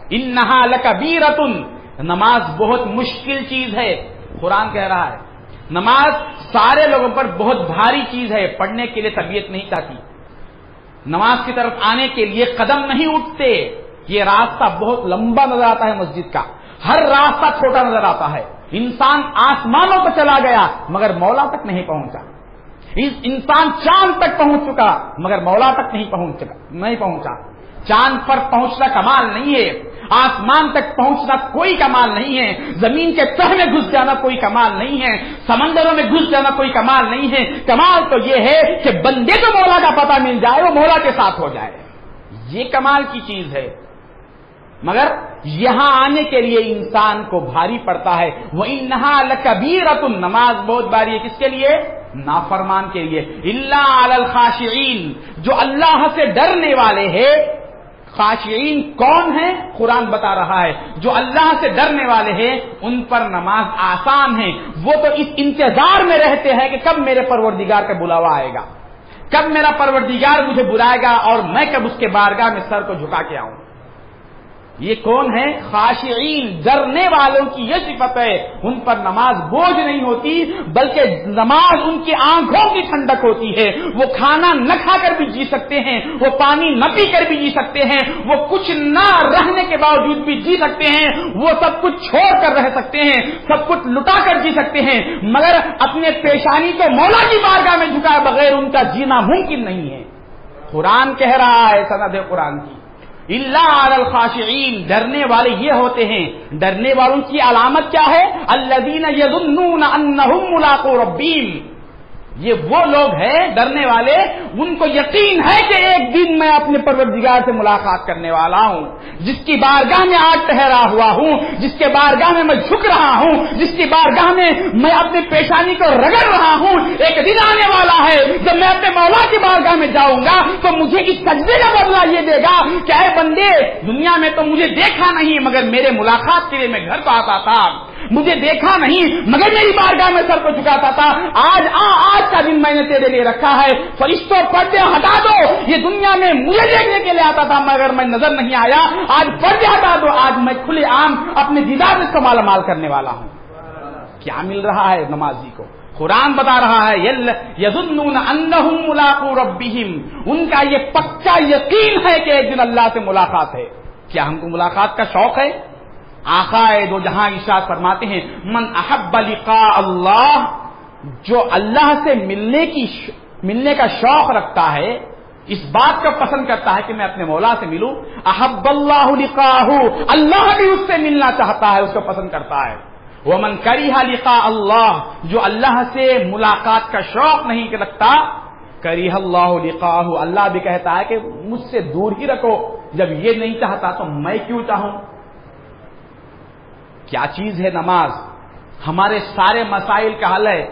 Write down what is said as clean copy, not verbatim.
انہا لکبیرۃ، نماز بہت مشکل چیز ہے. قرآن کہہ رہا ہے نماز سارے لوگوں پر بہت بھاری چیز ہے، پڑھنے کے لیے طبیعت نہیں چاہتی، نماز کی طرف آنے کے لیے قدم نہیں اٹھتے. یہ راستہ بہت لمبا نظر آتا ہے مسجد کا، ہر راستہ چھوٹا نظر آتا ہے. انسان آسمانوں پر چلا گیا مگر مولا تک نہیں پہنچا. انسان چاند تک پہنچ چکا مگر مولا تک نہیں پہنچا. چاند پر پہنچنا کمال نہیں ہے، آسمان تک پہنچنا کوئی کمال نہیں ہے، زمین کے تہ میں گھس جانا کوئی کمال نہیں ہے، سمندروں میں گھس جانا کوئی کمال نہیں ہے. کمال تو یہ ہے کہ بندے کو مولا کا پتہ مل جائے، وہ مولا کے ساتھ ہو جائے، یہ کمال کی چیز ہے. مگر یہاں آنے کے لیے انسان کو بھاری پڑتا ہے. وَإِنَّهَا لَكَبِيرَةٌ، نماز بہت بھاری ہے. کس کے لیے؟ نافرمان کے لیے. إِلَّا عَلَى الْخَاشِعِينَ، جو اللہ سے ڈرنے والے ہیں. خاشعین کون ہیں؟ قرآن بتا رہا ہے جو اللہ سے ڈرنے والے ہیں ان پر نماز آسان ہے. وہ تو اس انتظار میں رہتے ہیں کہ کب میرے پروردگار کا بلاوا آئے گا، کب میرا پروردگار مجھے بلائے گا اور میں کب اس کے بارگاہ میں سر کو جھکا کے آؤں. یہ کون ہے؟ خاشعین، ڈرنے والوں کی یہ صفت ہے. ان پر نماز بوجھ نہیں ہوتی بلکہ نماز ان کی آنکھوں کی ٹھنڈک ہوتی ہے. وہ کھانا نہ کھا کر بھی جی سکتے ہیں، وہ پانی نہ پی کر بھی جی سکتے ہیں، وہ کچھ نہ رہنے کے باوجود بھی جی سکتے ہیں، وہ سب کچھ چھوڑ کر رہ سکتے ہیں، سب کچھ لٹا کر جی سکتے ہیں، مگر اپنے پیشانی کو مولا کی بارگاہ میں جھکائے بغیر ان کا جینا ممکن نہیں ہے. قرآن کہہ رہا ہے، سند قرآن کی، الا علی الخاشعین، ڈرنے والے یہ ہوتے ہیں. ڈرنے والوں کی علامت کیا ہے؟ الذین یظنون انہم ملاقو ربہم، یہ وہ لوگ ہیں ڈرنے والے ان کو یقین ہے کہ ایک دن میں اپنے پروردگار سے ملاقات کرنے والا ہوں، جس کی بارگاہ میں آج ٹھہرا ہوا ہوں، جس کے بارگاہ میں میں جھک رہا ہوں، جس کی بارگاہ میں میں اپنی پیشانی کو رگڑ رہا ہوں. ایک دن آنے والا ہے جب میں اپنے مولا کی بارگاہ میں جاؤں گا تو مجھے اس سجدے کا بدلہ یہ دے گا کہ اے بندے، دنیا میں تو مجھے دیکھا نہیں مگر میرے ملاقات کے لیے میں گھر پہ آتا تھا، مجھے دیکھا نہیں مگر میری بارگاہ میں سر کو جھکاتا تھا. آج کا دن میں نے تیرے لیے رکھا ہے، فرشتوں پردے ہٹا دو. یہ دنیا میں مجھے دیکھنے کے لیے آتا تھا مگر میں نظر نہیں آیا، آج پردے ہٹا دو، آج میں کھلے عام اپنے دیدار سے مالا مال کرنے والا ہوں. کیا مل رہا ہے نمازی کو؟ قرآن بتا رہا ہے یظنون انہم ملاقو ربہم، ان کا یہ پکا یقین ہے کہ ایک دن اللہ سے ملاقات ہے. کیا ہم کو ملاقات کا شوق ہے؟ آقا دو جہاں ارشاد فرماتے ہیں من احب لقاء اللہ، جو اللہ سے ملنے کا شوق رکھتا ہے، اس بات کا پسند کرتا ہے کہ میں اپنے مولا سے ملوں، احب اللہ لقاءہ، اللہ بھی اس سے ملنا چاہتا ہے، اس کو پسند کرتا ہے. ومن کریہ لقاء اللہ، جو اللہ سے ملاقات کا شوق نہیں رکھتا، کریہ اللہ لقاءہ، اللہ بھی کہتا ہے کہ مجھ سے دور ہی رکھو، جب یہ نہیں چاہتا تو میں کیوں چاہوں. کیا چیز ہے نماز؟ ہمارے سارے مسائل کا حل ہے.